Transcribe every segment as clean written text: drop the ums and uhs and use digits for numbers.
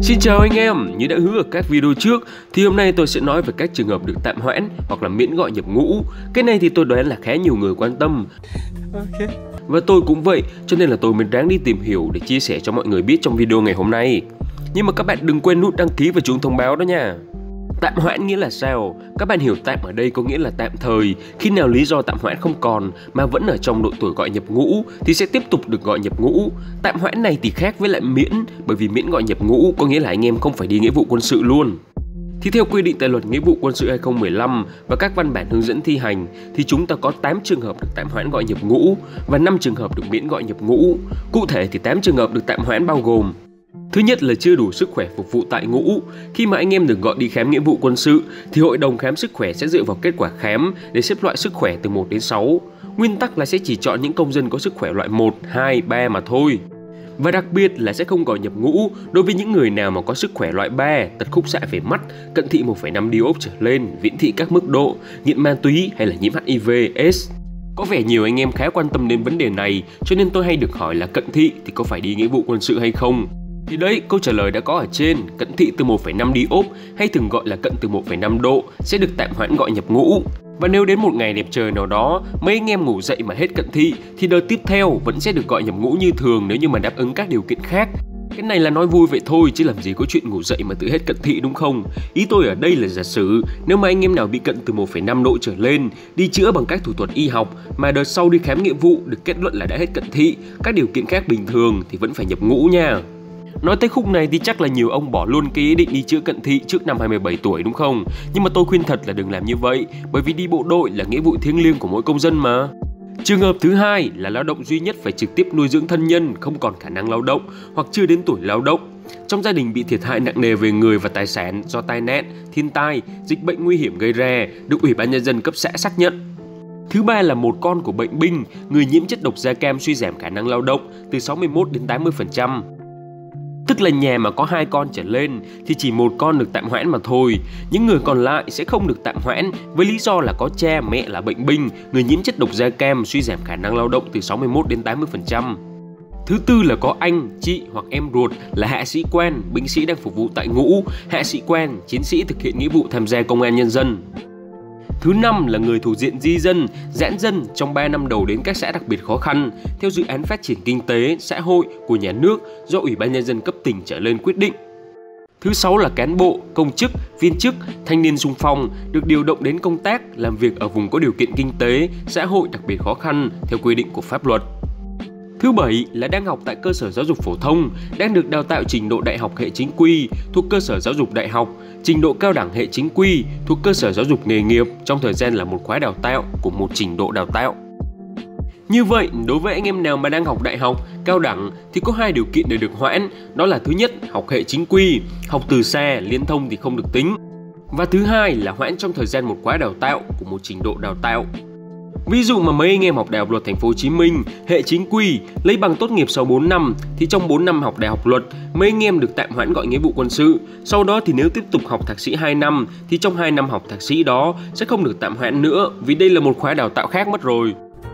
Xin chào anh em, như đã hứa ở các video trước thì hôm nay tôi sẽ nói về các trường hợp được tạm hoãn hoặc là miễn gọi nhập ngũ. Cái này thì tôi đoán là khá nhiều người quan tâm. Và tôi cũng vậy, cho nên là tôi mới ráng đi tìm hiểu để chia sẻ cho mọi người biết trong video ngày hôm nay. Nhưng mà các bạn đừng quên nút đăng ký và chuông thông báo đó nha. Tạm hoãn nghĩa là sao? Các bạn hiểu tạm ở đây có nghĩa là tạm thời. Khi nào lý do tạm hoãn không còn mà vẫn ở trong độ tuổi gọi nhập ngũ thì sẽ tiếp tục được gọi nhập ngũ. Tạm hoãn này thì khác với lại miễn, bởi vì miễn gọi nhập ngũ có nghĩa là anh em không phải đi nghĩa vụ quân sự luôn. Thì theo quy định tại luật nghĩa vụ quân sự 2015 và các văn bản hướng dẫn thi hành thì chúng ta có 8 trường hợp được tạm hoãn gọi nhập ngũ và 5 trường hợp được miễn gọi nhập ngũ. Cụ thể thì 8 trường hợp được tạm hoãn bao gồm: thứ nhất là chưa đủ sức khỏe phục vụ tại ngũ. Khi mà anh em được gọi đi khám nghĩa vụ quân sự thì hội đồng khám sức khỏe sẽ dựa vào kết quả khám để xếp loại sức khỏe từ 1 đến 6. Nguyên tắc là sẽ chỉ chọn những công dân có sức khỏe loại 1, 2, 3 mà thôi. Và đặc biệt là sẽ không gọi nhập ngũ đối với những người nào mà có sức khỏe loại 3, tật khúc xạ về mắt, cận thị 1,5 diop trở lên, viễn thị các mức độ, nghiện ma túy hay là nhiễm HIV/AIDS. Có vẻ nhiều anh em khá quan tâm đến vấn đề này, cho nên tôi hay được hỏi là cận thị thì có phải đi nghĩa vụ quân sự hay không? Thì đấy, câu trả lời đã có ở trên. Cận thị từ 1,5 diop hay thường gọi là cận từ 1,5 độ sẽ được tạm hoãn gọi nhập ngũ. Và nếu đến một ngày đẹp trời nào đó mấy anh em ngủ dậy mà hết cận thị thì đợt tiếp theo vẫn sẽ được gọi nhập ngũ như thường nếu như mà đáp ứng các điều kiện khác. Cái này là nói vui vậy thôi chứ làm gì có chuyện ngủ dậy mà tự hết cận thị, đúng không? Ý tôi ở đây là giả sử nếu mà anh em nào bị cận từ 1,5 độ trở lên, đi chữa bằng các thủ thuật y học mà đợt sau đi khám nghĩa vụ được kết luận là đã hết cận thị, các điều kiện khác bình thường thì vẫn phải nhập ngũ nha. Nói tới khúc này thì chắc là nhiều ông bỏ luôn cái ý định đi chữa cận thị trước năm 27 tuổi đúng không? Nhưng mà tôi khuyên thật là đừng làm như vậy, bởi vì đi bộ đội là nghĩa vụ thiêng liêng của mỗi công dân mà. Trường hợp thứ hai là lao động duy nhất phải trực tiếp nuôi dưỡng thân nhân không còn khả năng lao động hoặc chưa đến tuổi lao động. Trong gia đình bị thiệt hại nặng nề về người và tài sản do tai nạn, thiên tai, dịch bệnh nguy hiểm gây ra, được Ủy ban Nhân dân cấp xã xác nhận. Thứ ba là một con của bệnh binh, người nhiễm chất độc da cam suy giảm khả năng lao động từ 61 đến 80%. Tức là nhà mà có 2 con trở lên thì chỉ một con được tạm hoãn mà thôi. Những người còn lại sẽ không được tạm hoãn với lý do là có cha mẹ là bệnh binh, người nhiễm chất độc da cam suy giảm khả năng lao động từ 61 đến 80%. Thứ tư là có anh, chị hoặc em ruột là hạ sĩ quan, binh sĩ đang phục vụ tại ngũ, hạ sĩ quan, chiến sĩ thực hiện nghĩa vụ tham gia công an nhân dân. Thứ năm là người thuộc diện di dân, giãn dân trong 3 năm đầu đến các xã đặc biệt khó khăn theo dự án phát triển kinh tế, xã hội của nhà nước do Ủy ban Nhân dân cấp tỉnh trở lên quyết định. Thứ sáu là cán bộ, công chức, viên chức, thanh niên xung phong được điều động đến công tác, làm việc ở vùng có điều kiện kinh tế, xã hội đặc biệt khó khăn theo quy định của pháp luật. Thứ bảy là đang học tại cơ sở giáo dục phổ thông, đang được đào tạo trình độ đại học hệ chính quy thuộc cơ sở giáo dục đại học, trình độ cao đẳng hệ chính quy thuộc cơ sở giáo dục nghề nghiệp trong thời gian là một khóa đào tạo của một trình độ đào tạo. Như vậy, đối với anh em nào mà đang học đại học, cao đẳng thì có 2 điều kiện để được hoãn, đó là thứ nhất, học hệ chính quy, học từ xa, liên thông thì không được tính. Và thứ hai là hoãn trong thời gian một khóa đào tạo của một trình độ đào tạo. Ví dụ mà mấy anh em học Đại học Luật Thành phố Hồ Chí Minh, hệ chính quy, lấy bằng tốt nghiệp sau 4 năm thì trong 4 năm học Đại học Luật, mấy anh em được tạm hoãn gọi nghĩa vụ quân sự. Sau đó thì nếu tiếp tục học thạc sĩ 2 năm thì trong 2 năm học thạc sĩ đó sẽ không được tạm hoãn nữa, vì đây là một khóa đào tạo khác mất rồi.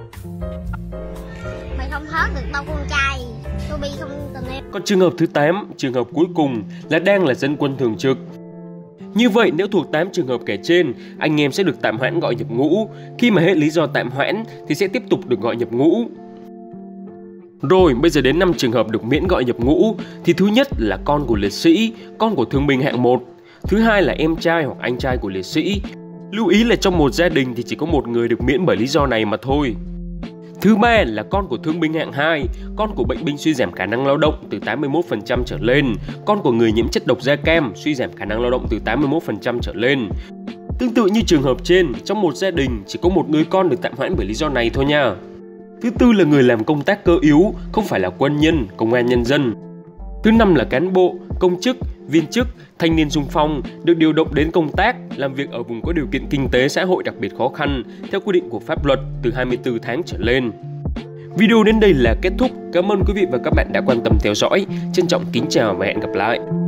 Mày không thoát được tao con trai, tôi bị không tình em. Còn trường hợp thứ 8, trường hợp cuối cùng là đang là dân quân thường trực. Như vậy nếu thuộc 8 trường hợp kể trên, anh em sẽ được tạm hoãn gọi nhập ngũ. Khi mà hết lý do tạm hoãn thì sẽ tiếp tục được gọi nhập ngũ. Rồi bây giờ đến 5 trường hợp được miễn gọi nhập ngũ. Thì thứ nhất là con của liệt sĩ, con của thương binh hạng 1. Thứ hai là em trai hoặc anh trai của liệt sĩ. Lưu ý là trong một gia đình thì chỉ có một người được miễn bởi lý do này mà thôi. Thứ ba là con của thương binh hạng 2, con của bệnh binh suy giảm khả năng lao động từ 81% trở lên, con của người nhiễm chất độc da cam suy giảm khả năng lao động từ 81% trở lên. Tương tự như trường hợp trên, trong một gia đình chỉ có một người con được tạm hoãn bởi lý do này thôi nha. Thứ tư là người làm công tác cơ yếu, không phải là quân nhân, công an nhân dân. Thứ năm là cán bộ, công chức, viên chức, thanh niên xung phong được điều động đến công tác, làm việc ở vùng có điều kiện kinh tế xã hội đặc biệt khó khăn theo quy định của pháp luật từ 24 tháng trở lên. Video đến đây là kết thúc. Cảm ơn quý vị và các bạn đã quan tâm theo dõi. Trân trọng kính chào và hẹn gặp lại.